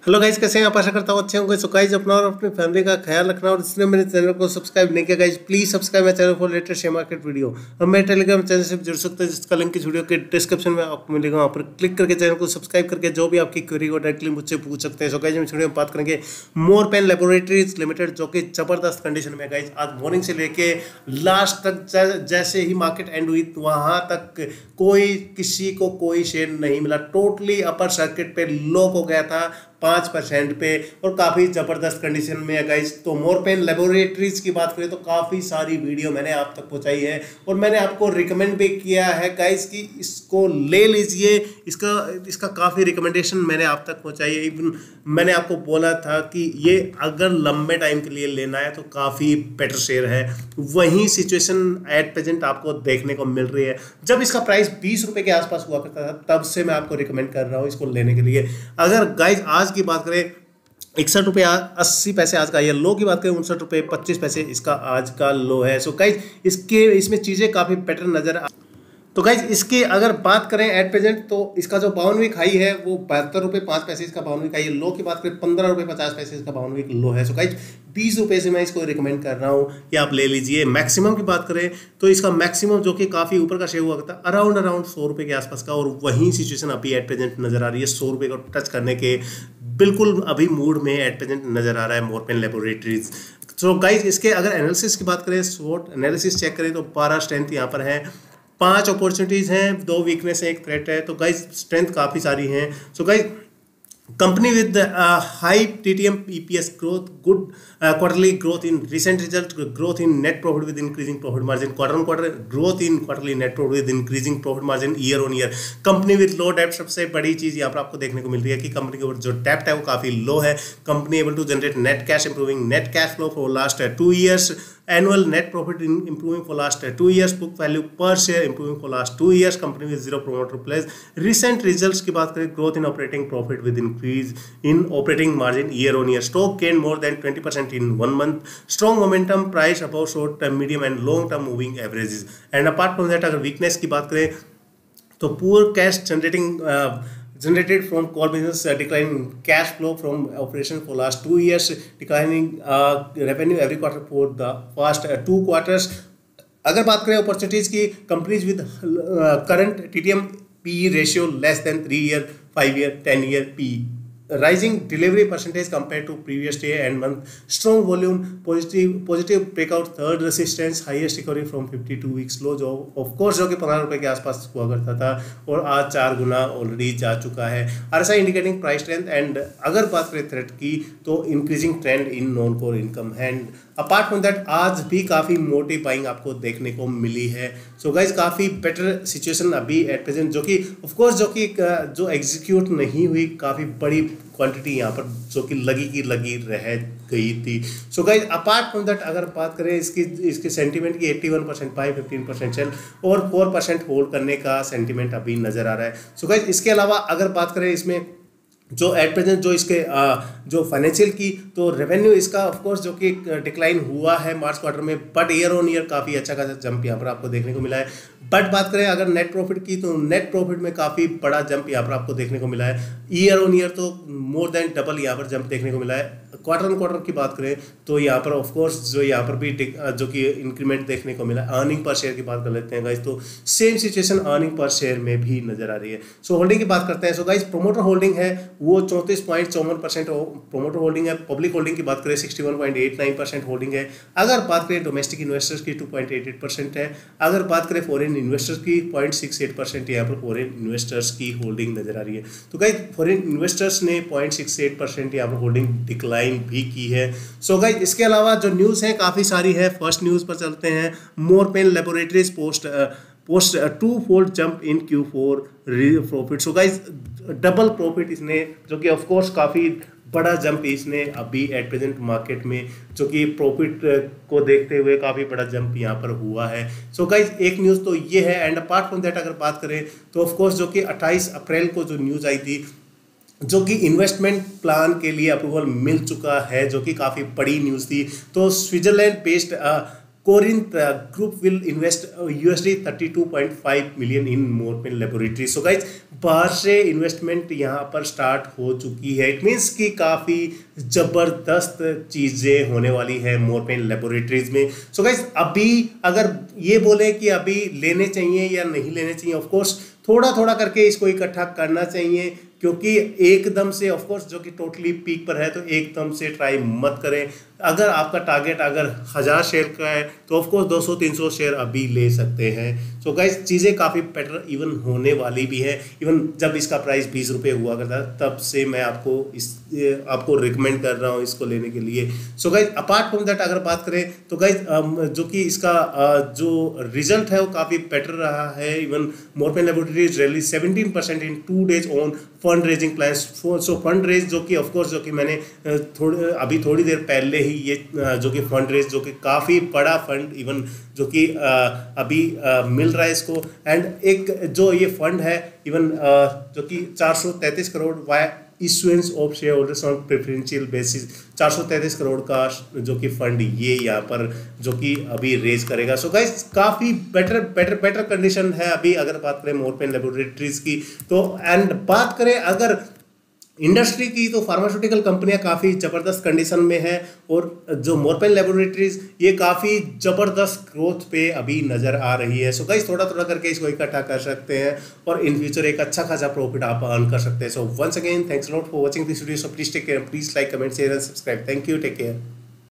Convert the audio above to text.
Hello guys, कैसे हैं आप? आशा करता हूँ अच्छे होंगे। सो गाइज, अपना और अपनी फैमिली का ख्याल रखना, और जिसने मेरे चैनल को सब्सक्राइब नहीं किया गाइज, प्लीज सब्सक्राइब मेरे channel for latest share market video. और मेरे टेलीग्राम चैनल से जुड़ सकते हैं, जिसका लिंक इस वीडियो के डिस्क्रिप्शन में आपको मिलेगा। वहाँ पर क्लिक करके चैनल को सब्सक्राइब करके जो भी आपकी क्वेरी हो डायरेक्टली मुझसे पूछ सकते हैं। सो गाइज, हम वीडियो में बात करेंगे मोरपेन लैबोरेटरीज लिमिटेड, जो कि जबरदस्त कंडीशन में गाइज आज मॉर्निंग से लेके लास्ट तक जैसे ही मार्केट एंड हुई वहां तक किसी को कोई शेयर नहीं मिला। टोटली अपर सर्किट पे लो हो गया था 5% पे, और काफ़ी ज़बरदस्त कंडीशन में है गाइज। तो मोरपेन लेबोरेटरीज की बात करें तो काफ़ी सारी वीडियो मैंने आप तक पहुंचाई है, और मैंने आपको रिकमेंड भी किया है गाइज कि इसको ले लीजिए। इसका काफ़ी रिकमेंडेशन मैंने आप तक पहुंचाई है। इवन मैंने आपको बोला था कि ये अगर लंबे टाइम के लिए लेना है तो काफ़ी बेटर शेयर है। वही सिचुएशन एट प्रेजेंट आपको देखने को मिल रही है। जब इसका प्राइस 20 रुपये के आसपास हुआ करता था, तब से मैं आपको रिकमेंड कर रहा हूँ इसको लेने के लिए। अगर गाइज आज की बात करें 61 रुपये 80 पैसे आज का, या लो की बात करें 59 रुपये 25 पैसे इसका आज का लो है। सो गाइज, इसमें चीज़ें काफ़ी बेटर नजर तो गाइज इसके अगर बात करें एट प्रेजेंट, तो इसका जो 52 वीक हाई है वो 72 रुपये 5 पैसे इसका 52 वीक हाई है। लो की बात करें 15 रुपये 50 पैसे इसका 52 वीक लो है। सो गाइज 20 रुपये से मैं इसको रिकमेंड कर रहा हूँ कि आप ले लीजिए। मैक्सिमम की बात करें तो इसका मैक्सिमम जो कि काफ़ी ऊपर का शेयर हुआ था अराउंड 100 रुपये के आसपास का, और वही सिचुएशन अभी एट प्रेजेंट नजर आ रही है। 100 रुपये को टच करने के बिल्कुल अभी मूड में एट प्रेजेंट नजर आ रहा है मोरपेन लेबोरेटरीज। सो गाइज इसके अगर एनालिसिस की बात करें, शॉर्ट एनालिसिस चेक करें तो 12 स्ट्रेंथ यहाँ पर है, 5 अपॉर्चुनिटीज़ हैं, 2 वीकनेस है, 1 थ्रेट है। तो गाइज स्ट्रेंथ काफ़ी सारी हैं। So guys company with high TTM EPS growth, good quarterly growth in recent result, growth in net profit with increasing profit margin, quarter on quarter growth in quarterly net profit with increasing profit margin year on year, company with low debt। सबसे बड़ी चीज़ यहाँ पर आपको देखने को मिल रही है कि कंपनी के ऊपर जो डेप्ट है वो काफ़ी लो है। Company able to generate net cash, improving net cash flow for last 2 years, annual net profit improving for last 2 years, book value per share improving for last 2 years, company with 0 promoter pledge। recent results की बात करें, growth in operating profit with increase in operating margin year on year, stock gain more than 20% in 1 month, strong momentum, price above short term, medium and long term moving averages। and apart from that, अगर weakness की बात करें तो poor cash generated from core business, declining cash flow from operation for last 2 years, declining revenue every quarter for the past 2 quarters। अगर बात करें opportunities की, companies with current TTM PE ratio less than 3 year, 5 year, 10 year PE, rising delivery percentage compared to previous day and month, strong volume, positive breakout, third resistance, highest recovery from 52 weeks low, जो of course जो कि 15 रुपये के आसपास हुआ करता था और आज 4 गुना ऑलरेडी जा चुका है। RSI indicating price strength. And अगर बात करें थ्रेट की तो increasing trend in non core income. And apart from that आज भी काफ़ी मोटी बाइंग आपको देखने को मिली है। सो गाइज काफ़ी बेटर सिचुएशन अभी एट प्रेजेंट, जो कि ऑफकोर्स जो एग्जीक्यूट नहीं हुई, काफ़ी बड़ी क्वांटिटी यहाँ पर जो कि लगी रह गई थी। So guys apart from that अगर बात करें इसके सेंटीमेंट की 81% बाई, 15% सेल और 4% होल्ड करने का सेंटीमेंट अभी नज़र आ रहा है। सो गाइज इसके अलावा अगर बात करें इसमें जो एट प्रेजेंट जो इसके जो फाइनेंशियल की, तो रेवेन्यू इसका ऑफकोर्स जो कि डिक्लाइन हुआ है मार्च क्वार्टर में, बट ईयर ऑन ईयर काफ़ी अच्छा खासा जंप यहाँ पर आपको देखने को मिला है। बट बात करें अगर नेट प्रॉफिट की, तो नेट प्रॉफिट में काफ़ी बड़ा जंप यहाँ पर आपको देखने को मिला है। ईयर ऑन ईयर तो मोर देन डबल यहाँ पर जंप देखने को मिला है। क्वार्टर ऑन क्वार्टर की बात करें तो यहाँ पर ऑफकोर्स जो यहाँ पर भी जो कि इंक्रीमेंट देखने को मिला है। अर्निंग पर शेयर की बात कर लेते हैं गाइज, तो same situation earning per share में भी नजर आ रही है। सो होल्डिंग की बात करते हैं। सो गाइज प्रोमोटर होल्डिंग है वो 34.54% प्रोमोटर होल्डिंग है। पब्लिक होल्डिंग की बात करें 61.89% होल्डिंग है। अगर बात करें डोमेस्टिक इन्वेस्टर्स की 2.88% है। अगर बात करें फॉरेन इन्वेस्टर्स की 0.68% यहाँ पर फॉरेन इन्वेस्टर्स की होल्डिंग नजर आ रही है। तो गाइज फॉरेन इन्वेस्टर्स ने 0.68% यहाँ पर होल्डिंग डिक्लाइन भी की है। सो गाइज इसके अलावा जो न्यूज़ है काफ़ी सारी है। फर्स्ट न्यूज़ पर चलते हैं। Morepen laboratories post 2-fold jump in Q4 profit. So guys double profit इसने, जो कि ऑफकोर्स काफ़ी बड़ा जंप इसने अभी एट प्रेजेंट मार्केट में, जो कि प्रॉफिट को देखते हुए काफ़ी बड़ा जंप यहाँ पर हुआ है। सो गाइज एक न्यूज़ तो ये है। एंड अपार्ट फ्रॉम दैट अगर बात करें तो ऑफकोर्स जो कि 28 अप्रैल को जो न्यूज़ आई थी, जो कि इन्वेस्टमेंट प्लान के लिए अप्रूवल मिल चुका है, जो कि काफ़ी बड़ी न्यूज़ थी। तो Switzerland based Corinth Group will invest $32.5 million in Morpin Laboratories. So guys, बाहर से इन्वेस्टमेंट यहाँ पर स्टार्ट हो चुकी है. इट मीन्स कि काफ़ी ज़बरदस्त चीज़ें होने वाली है मोरपेन लेबोरेटरीज में. सो गाइज, अभी अगर ये बोले कि अभी लेने चाहिए या नहीं लेने चाहिए, ऑफ कोर्स थोड़ा थोड़ा करके इसको इकट्ठा करना चाहिए, क्योंकि एकदम से ऑफ कोर्स जो कि टोटली पीक पर है तो एकदम से ट्राई मत करें. अगर आपका टारगेट अगर 1000 शेयर का है तो ऑफ कोर्स 200-300 शेयर अभी ले सकते हैं. सो गाइस, चीज़ें काफ़ी बेटर इवन होने वाली भी है. इवन जब इसका प्राइस 20 रुपये हुआ करता तब से मैं आपको रिकमेंड कर रहा हूँ इसको लेने के लिए. So guys, apart from that अगर बात करें तो गाइस जो कि इसका जो रिजल्ट है वो काफ़ी बेटर रहा है. Even Morepen laboratories rally 17% in 2 days on fund raising plans. So fund raise जो कि ऑफकोर्स जो कि मैंने अभी थोड़ी देर पहले ही ये जो कि फंड रेज जो कि काफ़ी बड़ा फंड इवन जो कि अभी मिल रहा है इसको. एंड एक जो ये फंड है इवन जो कि 433 crore via issuance of share holders on preferential basis, 433 crore का जो कि फंड ये यहाँ पर जो कि अभी रेज करेगा. सो गाइस, काफ़ी बेटर कंडीशन है अभी अगर बात करें मोरपेन लेबोरेटरीज की. तो एंड बात करें अगर इंडस्ट्री की तो फार्मास्यूटिकल कंपनियां काफ़ी ज़बरदस्त कंडीशन में है, और जो मोरपेन लेबोरेटरीज ये काफ़ी ज़बरदस्त ग्रोथ पे अभी नज़र आ रही है. सो गाइस, थोड़ा थोड़ा करके इसको इकट्ठा कर सकते हैं और इन फ्यूचर एक अच्छा खासा प्रॉफिट आप अर्न कर सकते हैं. So once again thanks lot for watching this video. So please take care, please like, comment, share and subscribe. Thank you, take care.